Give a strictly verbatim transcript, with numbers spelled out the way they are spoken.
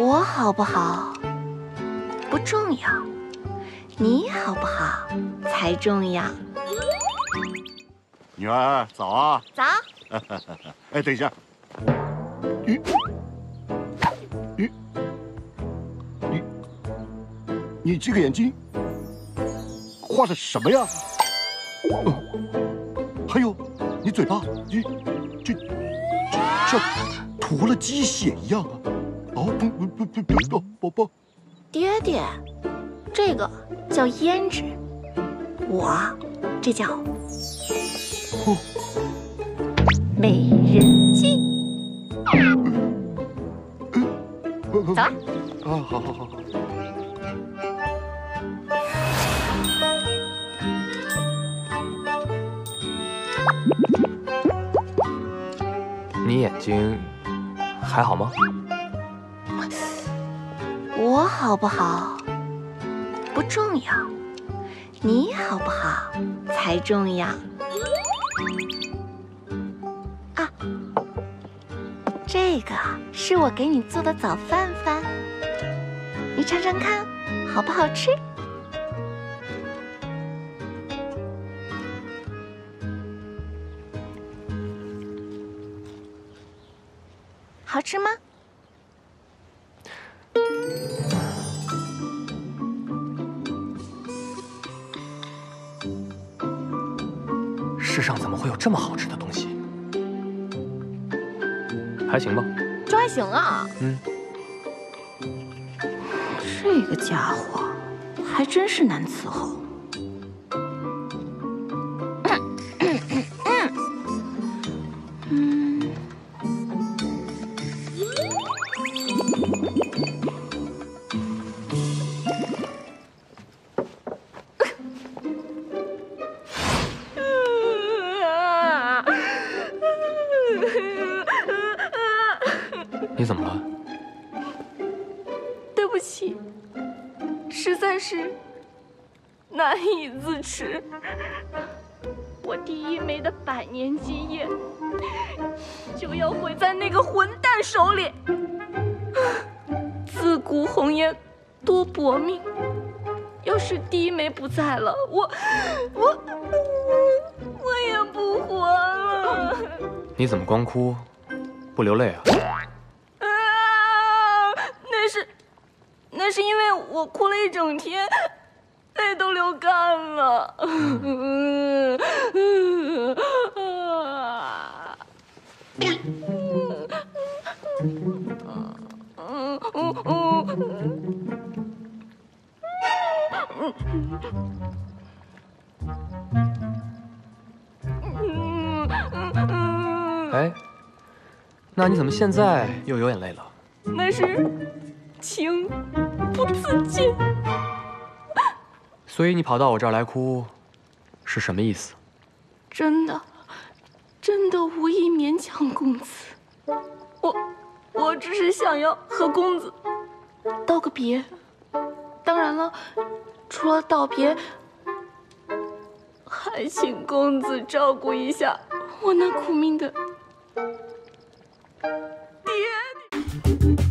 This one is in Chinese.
我好不好不重要，你好不好才重要。 女儿，早啊！ 早。 哎，等一下，你你你你这个眼睛画的什么呀？哦，还有你嘴巴，你这这像涂了鸡血一样啊！哦，不不不不不，哦，宝宝。 爹爹，这个叫胭脂，我这叫哦美人计。走了。 啊，好好好好。 你眼睛还好吗？ 我好不好不重要，你好不好才重要。啊，这个是我给你做的早饭饭，你尝尝看，好不好吃？好吃吗？ 世上怎么会有这么好吃的东西？还行吧。 就还行啊。 嗯。 这个家伙还真是难伺候。嗯。 你怎么了？ 对不起，实在是难以自持。我第一枚的百年基业就要毁在那个混蛋手里。自古红颜多薄命，要是第一枚不在了，我我我也不活了。 你怎么光哭不流泪啊？ 那是，那是因为我哭了一整天，泪都流干了。嗯哎，那你怎么现在又有眼泪了？ 那是情不自禁。 所以你跑到我这儿来哭，是什么意思？ 真的，真的无意勉强公子。我，我只是想要和公子道个别。当然了，除了道别，还请公子照顾一下我那苦命的爹爹。